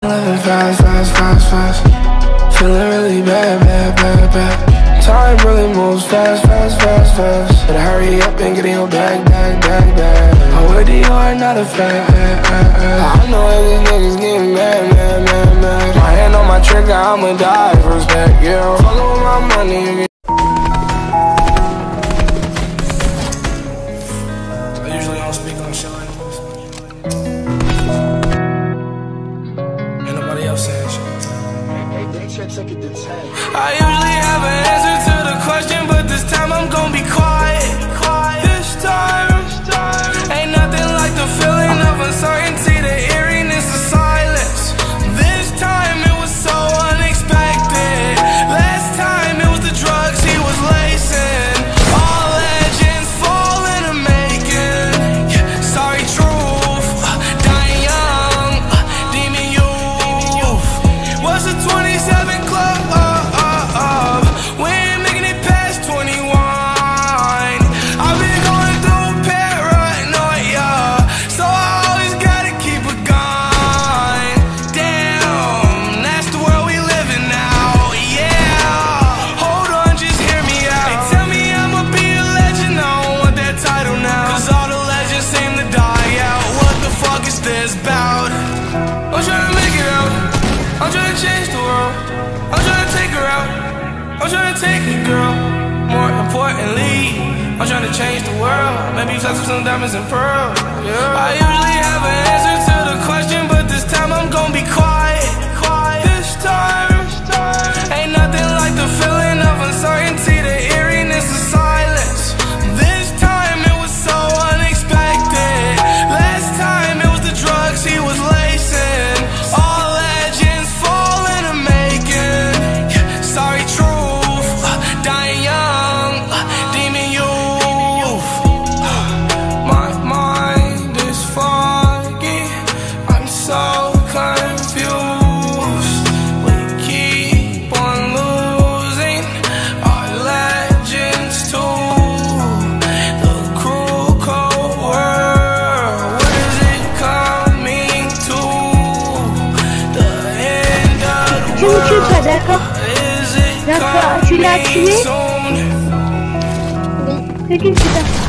Living fast, fast, fast, fast. Feeling really bad, bad, bad, bad. Time really moves fast, fast, fast, fast. Better hurry up and get in your bag, bag, bag, bag. I'm with you are not a fan. I know that these niggas getting mad, mad, mad, mad. My hand on my trigger, I'ma die for respect, yeah. Fuckin' with my money. I usually don't speak on shit like this. Ain't nobody else saying shit. I usually have an answer to the question, but this time I'm gonna be quiet. This time, ain't nothing like the feeling of uncertainty, the eeriness of silence. This time it was so unexpected. Last time it was the drugs he was lacing. All legends fall in the making. Sorry, truth, dying young, demon youth. What's a 27 club? We ain't making it past 21. I've been going through paranoia, so I always gotta keep a gun. Damn, that's the world we live in now, yeah. Hold on, just hear me out. They tell me I'ma be a legend, I don't want that title now, 'cause all the legends seem to die out. What the fuck is this about? I'm trying to make it out, I'm trying to change the world, I'm trying to take her out, I'm trying to take it, girl. More importantly, I'm trying to change the world. Maybe you touch some diamonds and pearls, yeah. I usually have an answer to the question, but this time I'm gonna be quiet. This time, ain't nothing like the feeling of uncertainty, the eeriness of silence. This time it was so unexpected. Last time it was the drugs he was lacing. All legends fall in the making. Sorry, truth, dying young, demon youth. My mind is foggy, I'm so confused. We keep on losing our legends to the cruel, cold world. What is it coming to? The end of the Tu me tues pas, d'accord? Is it D'accord, tu l'as tué? soon? Oui. C'est qui qui t'a